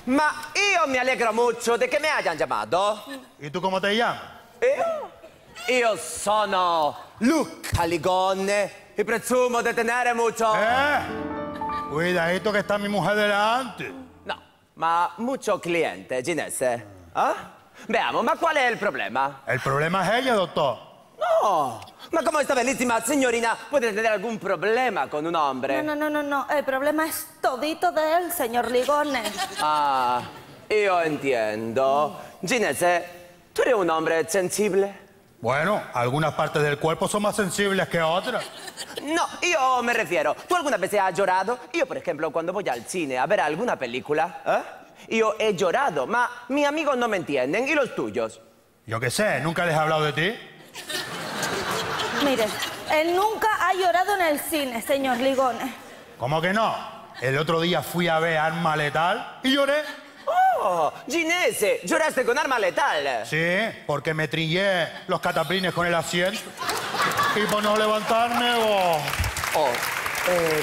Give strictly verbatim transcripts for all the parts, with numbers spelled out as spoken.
Ma io mi allegro molto di che mi hayan chiamato. ¿Y tú cómo te llamas? Io? Io sono Luca Ligone e presumo di tenere molto... ¡Eh! Cuidadito que está mi mujer delante. No, ma mucho cliente, Ginese. ¿Ah? Veamos, ma qual è il problema? El problema es ella, doctor. No, ma come esta bellísima signorina puede tener algún problema con un hombre? No, no, no, no, no. El problema es todito de él, señor Ligone. Ah, io entiendo. Ginese, ¿tú eres un hombre sensible? Bueno, algunas partes del cuerpo son más sensibles que otras. No, io me refiero. ¿Tú alguna vez has llorado? Io, per esempio, quando voy al cine a ver alguna película, ¿eh? Io he llorado, ma mis amigos no me entienden. ¿Y los tuyos? Yo qué sé, nunca les he hablado de ti. Mire, él nunca ha llorado en el cine, señor Ligone. ¿Cómo que no? El otro día fui a ver Arma Letal y lloré. Oh, Ginese, ¿lloraste con Arma Letal? Sí, porque me trillé los cataplines con el asiento. Y por no levantarme, oh... Oh, eh,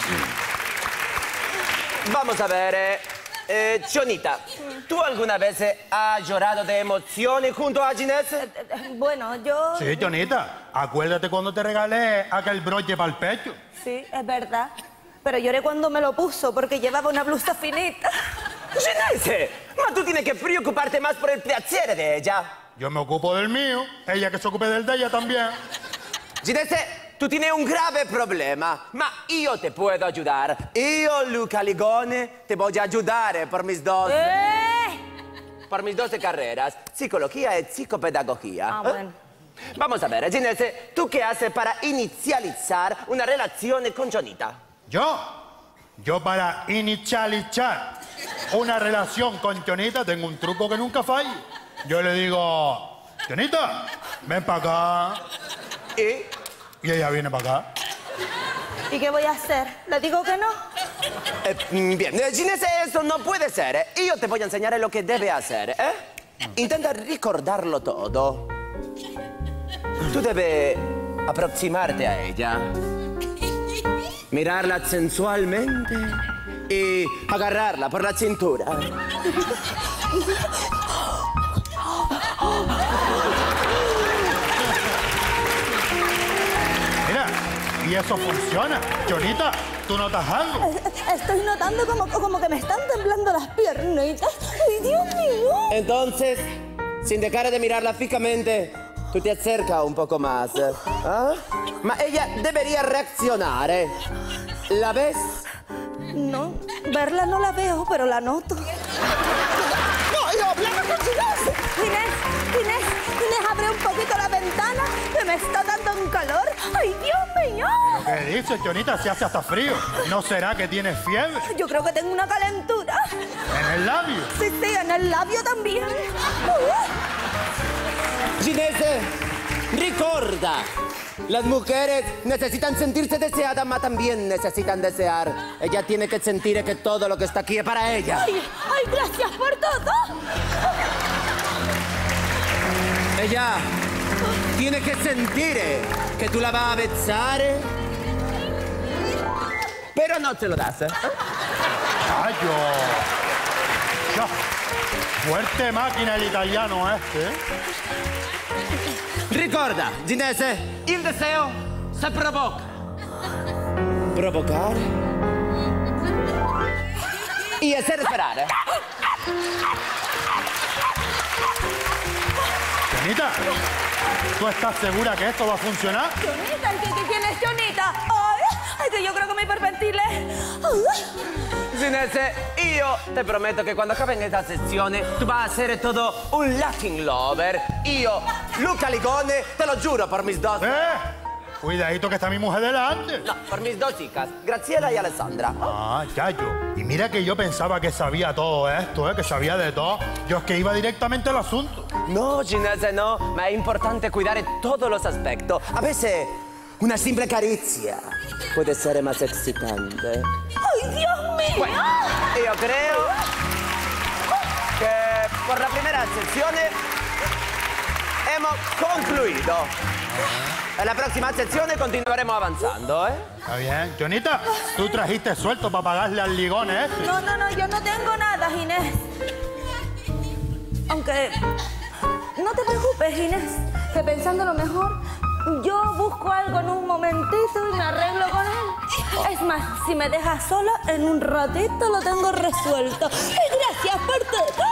vamos a ver... Eh, eh, Chonita, ¿tú alguna vez has llorado de emociones junto a Ginese? Eh, eh, Bueno, yo... Sí, Jonita, acuérdate cuando te regalé aquel broche para el pecho. Sí, es verdad. Pero lloré cuando me lo puso porque llevaba una blusa finita. Ginese, ma tú tienes que preocuparte más por el placer de ella. Yo me ocupo del mío, ella que se ocupe del de ella también. Ginese, tu tienes un grave problema, ma io te puedo ayudar. Io, Luca Ligone, te voy a ayudar por mis dos... ¡Eh! Por mis dos carreras, psicología y psicopedagogía. Ah, bueno. Vamos a ver, Ginese, ¿tú qué haces para inicializar una relación con Chonita? ¿Yo? Yo para inicializar una relación con Chonita tengo un truco que nunca falla. Yo le digo, Chonita, ven para acá. ¿Y? Y ella viene para acá. ¿Y qué voy a hacer? ¿Le digo que no? Eh, bien, eh, Ginese, eso no puede ser. Eh. Io te voy a enseñar lo que debe hacer. ¿eh? Intenta ricordarlo todo. Tú debes aproximarte a ella, mirarla sensualmente y agarrarla por la cintura. Mira, y eso funciona. Chonita, ¿tú notas algo? Estoy notando como, como que me están temblando las piernitas. ¡Ay, Dios mío! Entonces, sin dejar de mirarla fijamente, tú te acercas un poco más. ¿Ah? Ma ella debería reaccionar. ¿eh? ¿La ves? No, verla no la veo, pero la noto. ¡No, yo hablaba con Ginese! Inés, Inés, Inés, abre un poquito la ventana, que me está dando un calor. ¡Ay, Dios mío! ¿Qué dices, Chonita? Si hace hasta frío. ¿No será que tienes fiebre? Yo creo que tengo una calentura. ¿En el labio? Sí, sí, en el labio también. Ginese, recuerda, las mujeres necesitan sentirse deseadas, mas también necesitan desear. Ella tiene que sentir que todo lo que está aquí es para ella. Ay, ay, gracias por todo. Ella tiene que sentir que tú la vas a besar, pero no te lo das. ¿eh? ¡Cayo! Ya. Fuerte máquina el italiano este, ¿eh? Ricorda, Ginese, il deseo se provoca. Provocar y hacer esperar. ¿eh? Chonita, ¿tú estás segura que esto va a funcionar? Chonita, ¿qué, qué, ¿quién es Chonita? Ay, ay, que yo creo que me hiperventilé. Ginese, io te prometto che quando acaba in questa sessione tu vas a essere todo un Latin lover. Io, Luca Ligone, te lo giuro por mis dos... ¡Eh! Cuidadito que está mi mujer delante. No, por mis dos chicas, Graciela y Alessandra. Ah, chayo. Y mira que yo pensaba que sabía todo esto, ¿eh? Que sabía de todo. Yo es que iba directamente al asunto. No, Ginese, no, ma è importante cuidare todos los aspectos. A veces, una simple caricia puede ser más excitante. ¡Ay, Dios mío! Bueno, io creo che por la primera sessione hemos concluido. En la próxima sección continuaremos avanzando, ¿eh? Está bien. Jonita, tú trajiste suelto para pagarle al ligón, ¿eh? No, no, no, yo no tengo nada, Ginés. Aunque no te preocupes, Ginés, que pensándolo mejor, yo busco algo en un momentito y me arreglo con él. Es más, si me dejas sola, en un ratito lo tengo resuelto. Y gracias por todo.